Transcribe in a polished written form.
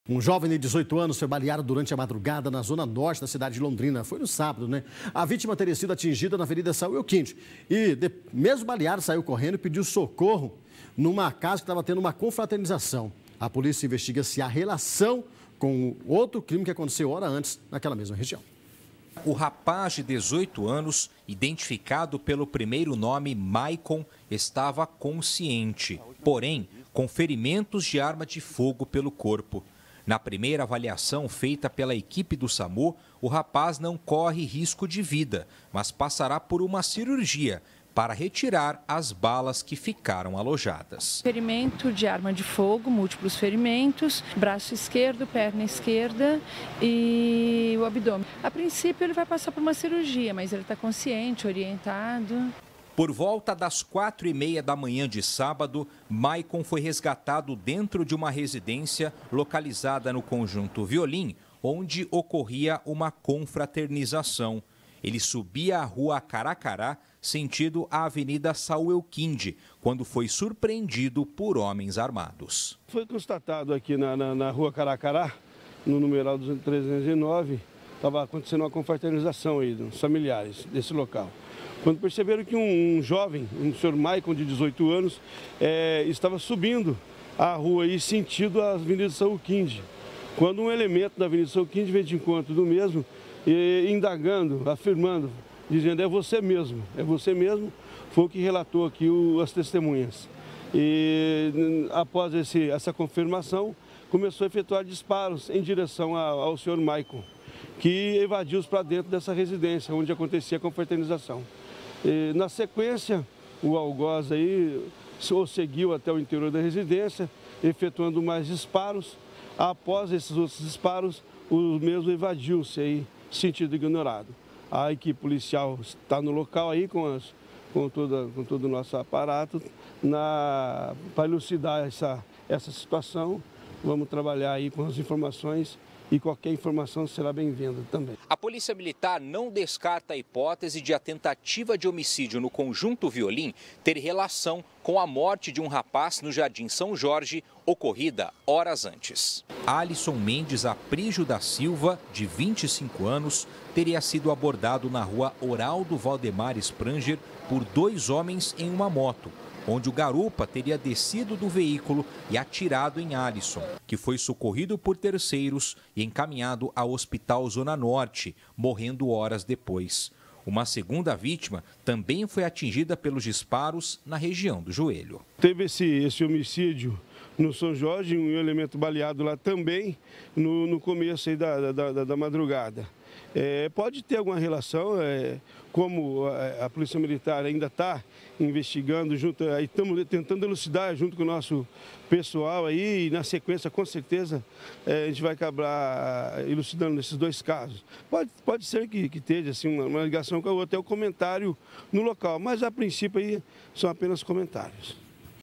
Um jovem de 18 anos foi baleado durante a madrugada na zona norte da cidade de Londrina. Foi no sábado, né? A vítima teria sido atingida na Avenida Saúl Elquinde. E, mesmo baleado, saiu correndo e pediu socorro numa casa que estava tendo uma confraternização. A polícia investiga se há relação com outro crime que aconteceu hora antes naquela mesma região. O rapaz de 18 anos, identificado pelo primeiro nome Maicon, estava consciente, porém com ferimentos de arma de fogo pelo corpo. Na primeira avaliação feita pela equipe do SAMU, o rapaz não corre risco de vida, mas passará por uma cirurgia para retirar as balas que ficaram alojadas. Ferimento de arma de fogo, múltiplos ferimentos, braço esquerdo, perna esquerda e o abdômen. A princípio ele vai passar por uma cirurgia, mas ele está consciente, orientado. Por volta das 4h30 da manhã de sábado, Maicon foi resgatado dentro de uma residência localizada no Conjunto Violim, onde ocorria uma confraternização. Ele subia a rua Caracará, sentido a Avenida Saúl Elquinde, quando foi surpreendido por homens armados. Foi constatado aqui na rua Caracará, no numeral 309, estava acontecendo uma confraternização aí dos familiares desse local. Quando perceberam que um jovem, um senhor Maicon, de 18 anos, estava subindo a rua aí, sentido a Avenida Saúl Elquinde. Quando um elemento da Avenida Saúl Elquinde veio de encontro do mesmo, indagando, afirmando, dizendo é você mesmo, foi o que relatou aqui as testemunhas. E após essa confirmação, começou a efetuar disparos em direção ao senhor Maicon, que evadiu para dentro dessa residência, onde acontecia a confraternização. E, na sequência, o algoz aí o seguiu até o interior da residência, efetuando mais disparos. Após esses outros disparos, o mesmo evadiu-se aí, sentido ignorado. A equipe policial está no local aí com todo o nosso aparato para elucidar essa situação. Vamos trabalhar aí com as informações e qualquer informação será bem-vinda também. A Polícia Militar não descarta a hipótese de a tentativa de homicídio no Conjunto Violim ter relação com a morte de um rapaz no Jardim São Jorge, ocorrida horas antes. Alisson Mendes Aprígio da Silva, de 25 anos, teria sido abordado na rua Oraldo Valdemar Spranger por dois homens em uma moto, onde o garupa teria descido do veículo e atirado em Alisson, que foi socorrido por terceiros e encaminhado ao Hospital Zona Norte, morrendo horas depois. Uma segunda vítima também foi atingida pelos disparos na região do joelho. Teve esse homicídio no São Jorge, um elemento baleado lá também no começo aí da madrugada. Pode ter alguma relação, como a Polícia Militar ainda está investigando, estamos tentando elucidar junto com o nosso pessoal aí, e na sequência, com certeza, a gente vai acabar elucidando nesses dois casos. Pode ser que esteja assim, uma ligação com a outra, é o comentário no local, mas a princípio aí são apenas comentários.